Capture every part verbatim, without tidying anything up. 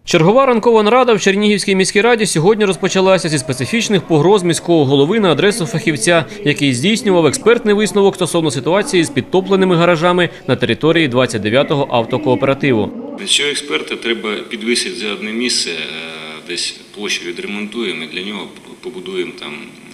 Чергова ранкова нарада в Чернігівській міській раді сьогодні розпочалася зі специфічних погроз міського голови на адресу фахівця, який здійснював експертний висновок стосовно ситуації з підтопленими гаражами на території двадцять дев'ятого автокооперативу. Цього експерта треба підвисити за одне місце, десь площу відремонтуємо і для нього побудуємо там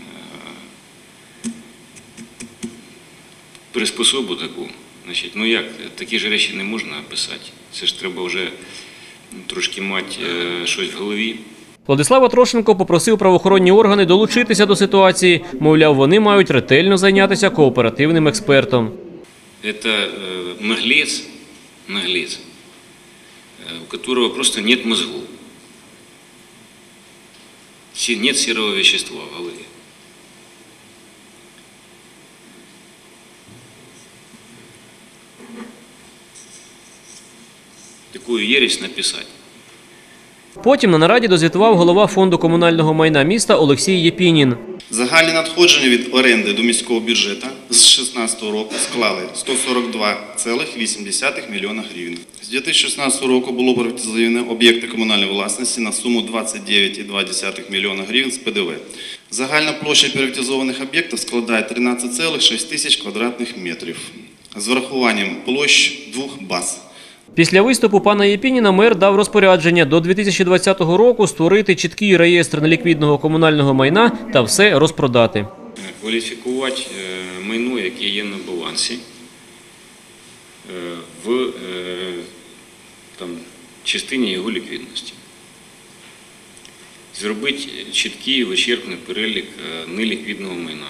приспособу таку. Значить, ну як, такі ж речі не можна писати. Це ж треба вже трошки мати е, щось в голові. Владислав Атрошенко попросив правоохоронні органи долучитися до ситуації. Мовляв, вони мають ретельно зайнятися кооперативним експертом. Це е, наглець, наглець, у которого просто нет мозгов. Нет серого вещества в голове. Таку єресь написати. Потім на нараді дозвітував голова фонду комунального майна міста Олексій Єпінін. Загальні надходження від оренди до міського бюджету з дві тисячі шістнадцятого року склали сто сорок два цілих вісім десятих мільйона гривень. З дві тисячі шістнадцятого року було приватизовано об'єкти комунальної власності на суму двадцять дев'ять цілих два десятих мільйона гривень з Пе Де Ве. Загальна площа приватизованих об'єктів складає тринадцять цілих шість тисяч квадратних метрів з врахуванням площ двох баз. Після виступу пана Єпініна мер дав розпорядження до дві тисячі двадцятого року створити чіткий реєстр неліквідного комунального майна та все розпродати. Кваліфікувати майно, яке є на балансі, в там, частині його ліквідності. Зробити чіткий вичерпний перелік неліквідного майна.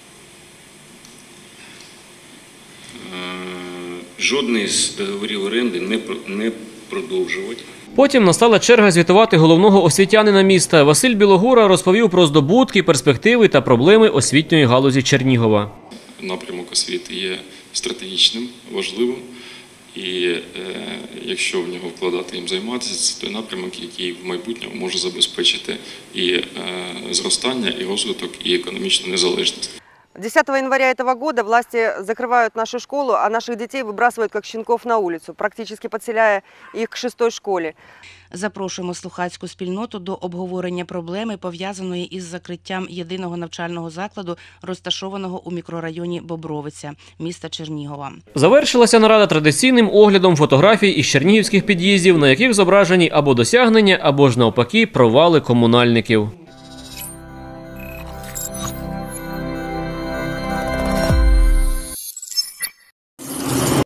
Жодний з договорів оренди не, не продовжувати. Потім настала черга звітувати головного освітянина міста. Василь Білогура розповів про здобутки, перспективи та проблеми освітньої галузі Чернігова. Напрямок освіти є стратегічним, важливим. І е, якщо в нього вкладати їм займатися, це той напрямок, який в майбутньому може забезпечити і е, зростання, і розвиток, і економічну незалежність. десятого января этого года власти закрывают нашу школу, а наших детей выбрасывают как щенков на улицу, практически подселяя их к шестой школе. Запрошуємо слухацьку спільноту до обговорення проблеми, пов'язаної із закриттям єдиного навчального закладу, розташованого у мікрорайоні Бобровиця, міста Чернігова. Завершилася нарада традиційним оглядом фотографій із чернігівських під'їздів, на яких зображені або досягнення, або ж навпаки провали комунальників.